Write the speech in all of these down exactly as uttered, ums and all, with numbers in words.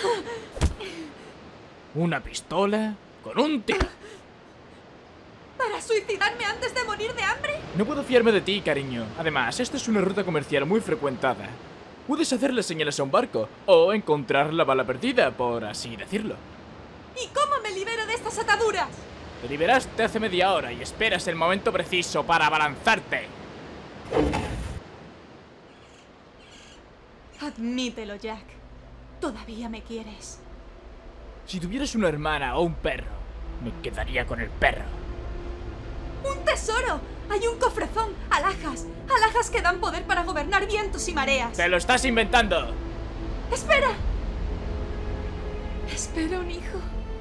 Una pistola con un tiro. ¿Para suicidarme antes de morir de hambre? No puedo fiarme de ti, cariño. Además, esta es una ruta comercial muy frecuentada. Puedes hacerle señales a un barco o encontrar la bala perdida, por así decirlo. ¿Y cómo me libero de estas ataduras? Te liberaste hace media hora y esperas el momento preciso para abalanzarte. Admítelo, Jack. Todavía me quieres. Si tuvieras una hermana o un perro, me quedaría con el perro. ¡Un tesoro! Hay un cofrezón, alhajas, alhajas que dan poder para gobernar vientos y mareas. ¡Te lo estás inventando! ¡Espera! Espera un hijo.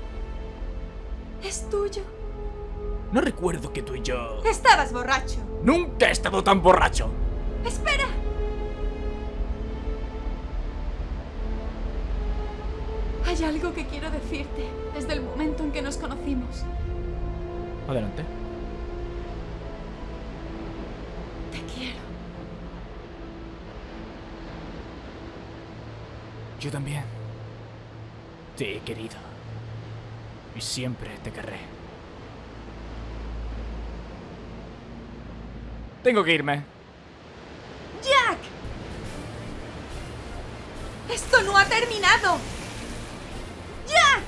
Es tuyo. No recuerdo que tú y yo... Estabas borracho. ¡Nunca he estado tan borracho! ¡Espera! Hay algo que quiero decirte desde el momento en que nos conocimos. Adelante. Te quiero. Yo también. Te he querido. Y siempre te querré. Tengo que irme. ¡Jack! ¡Esto no ha terminado! ¡Jack!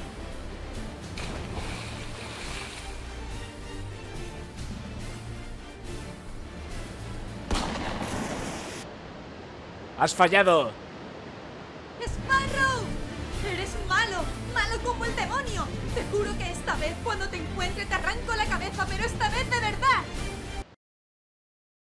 ¡Has fallado! ¡Sparrow! ¡Eres malo! ¡Malo como el demonio! Te juro que esta vez, cuando te encuentre, te arranco la cabeza, pero esta vez de verdad.